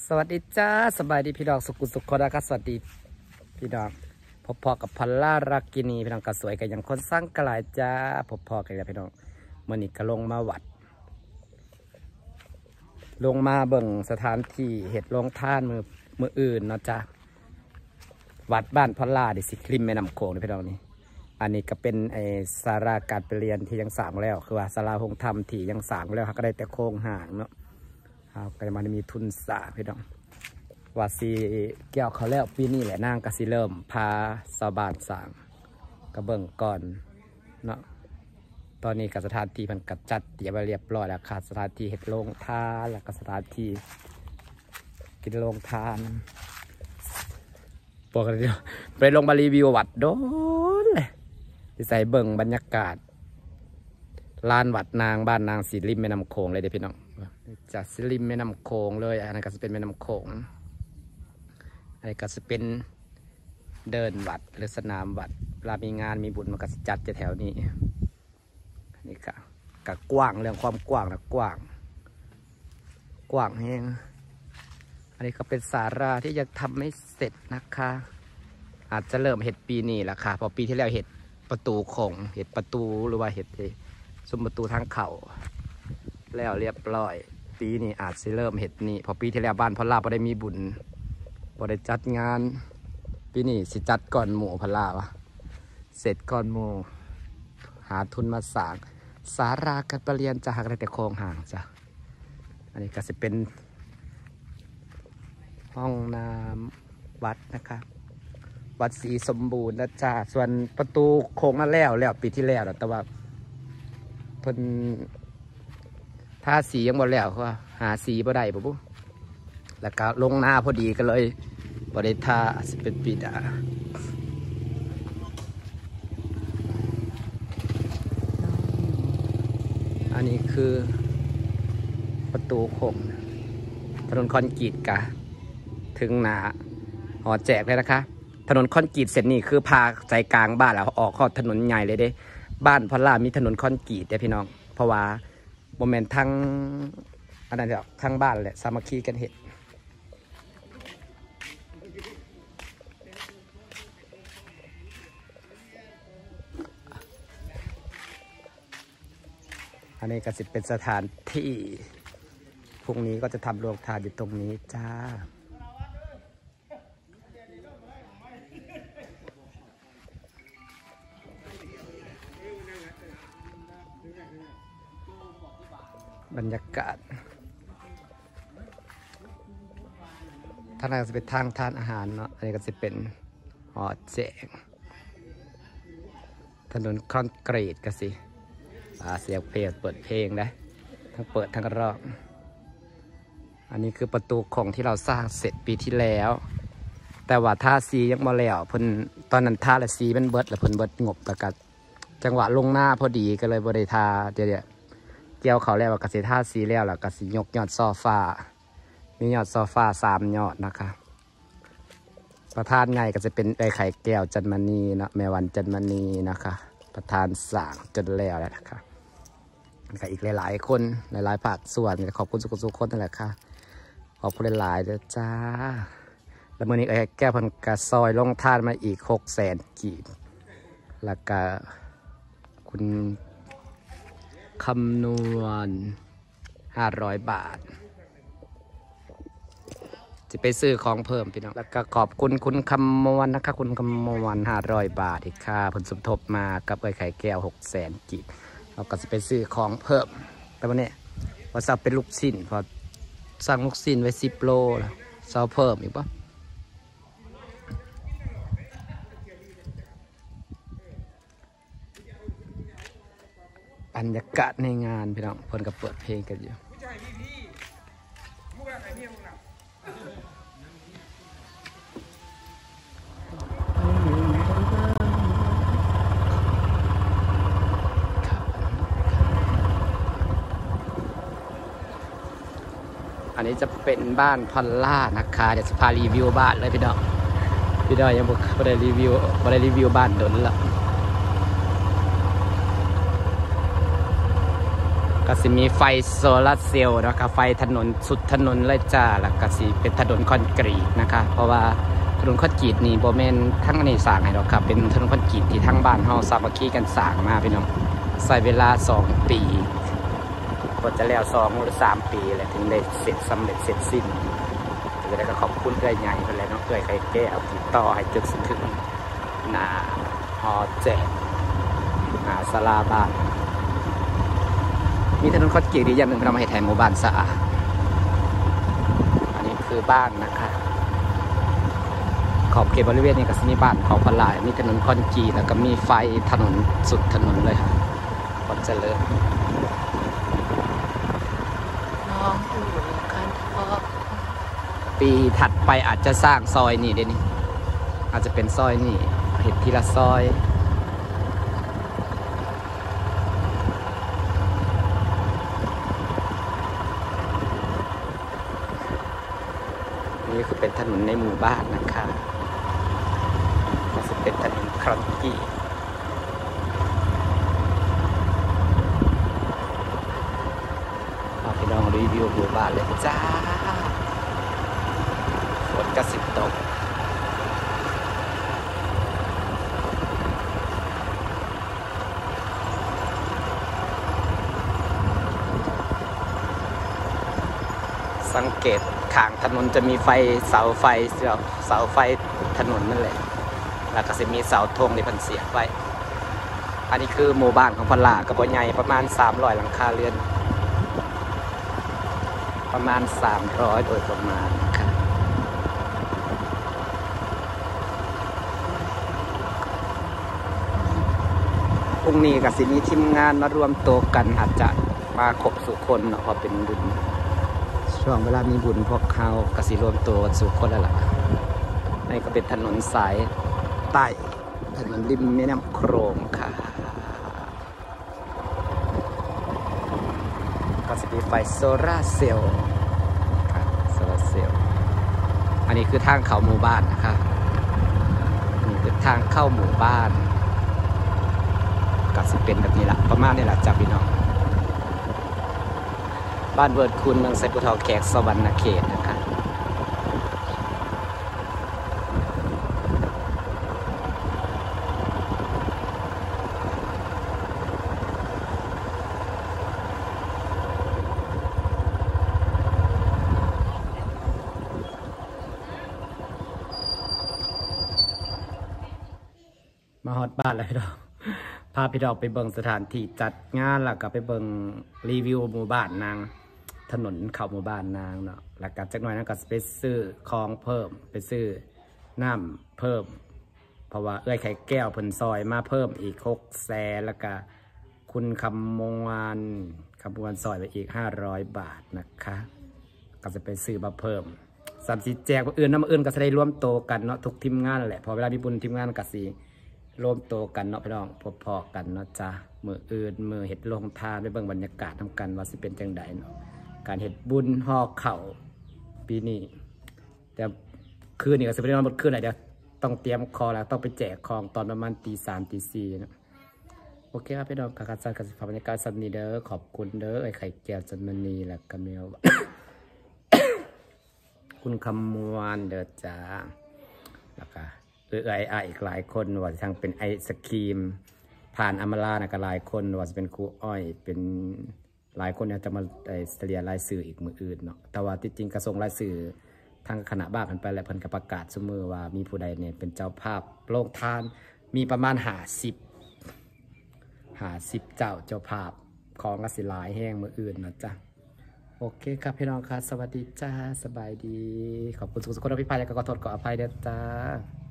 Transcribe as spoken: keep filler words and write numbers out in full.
สวัสดีจ้าสบายดีพี่น้องสุขุสุขคนนะครับสวัสดีพี่น้องพบพอกับพัลล่ารักกินีพี่น้องก็สวยกันอย่างคนสร้างกลายจ้าพบพอกันแล้วพี่น้องมื่อนี้ก็ลงมาวัดลงมาเบิ่งสถานที่เห็ดลงท่านมือมืออื่นเนาะจ้าวัดบ้านพัลล่าดิสิคริมแม่น้ำโขงพี่น้องนี่อันนี้ก็เป็นไอสาราการเรียนที่ยังสร้างแล้วคือว่าสาราหงธรรมที่ยังสร้างแล้วก็ได้แต่โครงห่างเนาะครับก็มันมีทุนสาพี่น้องว่าสีเกี่ยวเขาแล้วปีนี้แหละนางก็สิเริ่มพาชาวบ้านสร้างกระเบื้องก่อนเนาะตอนนี้กับสถานที่มันกัดจัดเตรียมไว้เรียบร้อยแล้วขาดสถานที่เห็ดโรงทานแล้วก็สถานที่กินโรงทานปกติไปลงมารีวิววัดโดนเลยใส่เบิ่งบรรยากาศลานวัดนางบ้านนางสีริมแม่น้ำโขงเลยเด้พี่น้องจากสีริมแม่น้ำโขงเลยอันนั้นก็จะเป็นแม่น้ำโขงอันนี้ก็จะเป็นเดินวัดหรือสนามวัดเวลามีงานมีบุญมันก็จะจัดจะแถวนี้นี่ก็ก็กว้างเรื่องความกว้างนะกว้างกว้างแห้งอันนี้ก็เป็นศาลาที่ยังทำไม่เสร็จนะคะอาจจะเริ่มเห็ดปีนี้แหละค่ะพอปีที่แล้วเห็ดประตูโขงเห็ดประตูหรือว่าเห็ดซุ้มประตูทางเข่าแล้วเรียบร้อยปีนี้อาจจะเริ่มเห็ดนี่พอปีที่แล้วบ้านพลาพอได้มีบุญพอได้จัดงานปีนี้สิจัดก่อนหมู่พลาวะเสร็จก่อนหมู่หาทุนมาสร้างสาราการประเรียนจะหักได้แต่โครงห่างจ้ะอันนี้ก็จะเป็นห้องน้ำวัดนะคะวัดศรีสมบูรณ์นะจ้าส่วนประตูโค้งนั่นแล้วแล้วปีที่แล้วแต่ว่าเพิ่นทาสียังบ่แล้วเขาหาสีบ่ได้ปุ๊บแล้วก็ลงหน้าพอดีก็เลยบ่ได้ทาสิเป็นปีดาอันนี้คือประตูโค้งถนนคอนกรีตกะถึงหนาหอแจกเลยนะคะถนนคอนกรีตเสร็จนี่คือพาใจกลางบ้านแล้วออกข้อถนนใหญ่เลยเด้บ้านพลามีถนนคอนกรีตเด้พี่น้องเพราะว่าโมเมนต์ทั้งอันนั้นเดียวทั้งบ้านแหละสามัคคีกันเห็ดอันนี้ก็จะเป็นสถานที่พรุ่งนี้ก็จะทำโรงทานอยู่ตรงนี้จ้าบรรยากาศท่านก็จะเป็นทางทานอาหารเนาะอันนี้ก็จะเป็นหอแจกถนนคอนกรีตก็สิเสียงเพลงเปิดเพลงได้ทั้งเปิดทั้งร้องอันนี้คือประตูของที่เราสร้างเสร็จปีที่แล้วแต่ว่าท่าซียังมาแล้วเพิ่นตอนนั้นท่าละซีมันเบิดแล้วเพิ่นเบิดงบแล้วก็จังหวะลงหน้าพอดีก็เลยบริทาเดี๋ยวเกี่ยวเขาแล้วกสิท่าซีแล้วแล้วกสิยกยอดโซฟามียอดโซฟาสามยอดนะคะประธานไงก็จะเป็นไอไข่แก้วจันมณีนะแม่วันจันมณีนะคะประธานสั่งจนแล้วแล้วนะคะกับอีกหลายๆคนหลายๆภาคส่วนขอบคุณสุขๆคนนั่นแหละค่ะขอบคุณหลายๆเลยจ้าแล้วมื่อนี้ไอ้แก้วพันกระซอยลงทานมาอีกหกแสนกีบแล้วก็คุณคำนวณห้าร้อยบาทจะไปซื้อของเพิ่มพี่น้องแล้วก็ขอบคุณคุณคำนวณนะคะคุณคำนวณห้าร้อยบาทอีกค่ะผลสมทบมากับไอ้ไข่แก้วหกแสนกีบเราก็จะไปซื้อของเพิ่มแต่วันนี้ว่าจะเป็นลูกชิ้นพอสั่งลูกชิ้นไว้สิบโลแล้วจะเพิ่มอีกปะบรรยากาศในงานพี่น้องเพิ่นก็เปิดเพลงกันอยู่อันนี้จะเป็นบ้านพอลล่านะคะเดี๋ยวจะพารีวิวบ้านเลยพี่น้องพี่น้องยังไม่ได้รีวิวไม่ได้รีวิวบ้านโดนละก็ก็สิมีไฟโซลาร์เซลล์นะคะไฟถนนสุดถนนเลยจ้าแล้วก็สิเป็นถนนคอนกรีตนะคะเพราะว่าถนนคอนกรีตนี่โบเมนทั้งนี้สร้างให้หรอกครับเป็นถนนคอนกรีตที่ทั้งบ้านเฮาสามัคคีกันสร้างมาพี่น้องใช้เวลาสองปีก็จะแล้วสองหรือสามปีแหละถึงได้เสร็จสำเร็จเสร็จสิ้นแล้วก็ขอบคุณเอื้อยใหญ่คนแล้วน้องเอื้อยไข่แก้วติดต่อให้จนถึงหน้าฮอแจกหาศาลาบ้านมีถนนคอนกรีตอย่างหนึ่งทำให้แทนหมู่บ้านสะอาดอันนี้คือบ้านนะคะขอบเขตบริเวณนี้ก็มีบ้านของพลายมีถนนคอนกรีตแล้วก็มีไฟถนนสุดถนนเลยค่ะก็เจริญน้องอยู่กันพอปีถัดไปอาจจะสร้างซอยนี่เดี๋ยวนี้อาจจะเป็นซอยนี่เห็นทีละซอยนี่คือเป็นถนนในหมู่บ้านนะคะมันจะเป็นถนนคอนกรีตพี่น้องรีวิวหมู่บ้านเลยจ้าฝนกระสิบตกสังเกตข้างถนนจะมีไฟเสาไฟเสือเสาไฟถนนนั่นแหละแล้วก็จะมีเสาธงในพันเสียบไว้อันนี้คือหมู่บ้านของพลากระบอกใหญ่ประมาณสามร้อยหลังคาเรือนประมาณสามร้อยโดยประมาณครับพรุ่งนี้กับสิมีทีมงานมารวมตัวกันอาจจะมาครบสุคนเนาะพอเป็นบุญช่วงเวลามีบุญพวกเขากสิรวมตัวกันสุคนแล้วล่ะนี่ก็เป็นถนนสายใต้ถนนริมแม่น้ำโขงค่ะก็จะมีไฟโซลาร์เซลล์ครับโซลาร์เซลล์อันนี้คือทางเข้าหมู่บ้านนะคะนี่คือทางเข้าหมู่บ้านก็จะเป็นแบบนี้แหละประมาณนี้แหละจ้าพี่น้องบ้านเวิร์ดคุณเมืองไซปุทอแขกสวรรณเขตนะคะมาฮอตบ้านเลยพี่น้องพาพี่น้องไปเบิ่งสถานที่จัดงานแล้วก็ไปเบิ่งรีวิวหมู่บ้านนางถนนเข้าหมู่บ้านนางเนาะแล้วก็จักหน่อยนั้นก็ไปซื้อของเพิ่มไปซื้อน้ำเพิ่มเพราะว่าเอ้ยไข่แก้วเพิ่นซอยมาเพิ่มอีกหกแสนแล้วก็คุณคำมงวันคำมงวันซอยไปอีกห้าร้อยบาทนะคะก็จะไปซื้อมาเพิ่มสามสิแจกอื่นน้ำอื่นก็จะได้ร่วมโตกันเนาะทุกทีมงานแหละพอเวลามีบุญทีมงานก็สิรวมโตกันเนาะพี่น้องพบพอกันเนาะจ้ามืออื่นมือเห็ดลงทานไปเบิ่งบรรยากาศทำกันว่าสิเป็นจังใดเนาะการเห็ดบุญห่อเข่าปีนี้แต่คืนนี้ก็จะไปนอนบนคืนไหนเดี๋ยวต้องเตรียมคอแล้วต้องไปแจกของตอนประมาณตีสามตีสี่นะโอเคครับพี่น้องการการการบรรยากาศสันนีเด้อขอบคุณเด้อไอ้ไข่แก้วจันมณีและกระเมียว คุณคำมวลเด้อจ้าแล้วก็เออไอไออีกหลายคนว่าทางเป็นไอศครีมผ่านอมรานะก็หลายคนว่าจะเป็นครูอ้อยเป็นหลายคนเนี่ยจะมาไอเสียรายสื่ออีกมืออื่นเนาะแต่ว่าที่จริงกระทรวงรายสื่อทางคณะบ้ากันไปแล้วเพิ่นก็ประกาศเสมอว่ามีผู้ใดเนี่ยเป็นเจ้าภาพโรงทานมีประมาณหาสิบหาสิบเจ้าเจ้าภาพของกสิหลายแห้งมืออื่นนะจ๊ะโอเคครับพี่น้องครับสวัสดีจ้าสบายดีขอบคุณทุกคนที่พิพากษาและก็ขอโทษขออภัยเด้อจ้า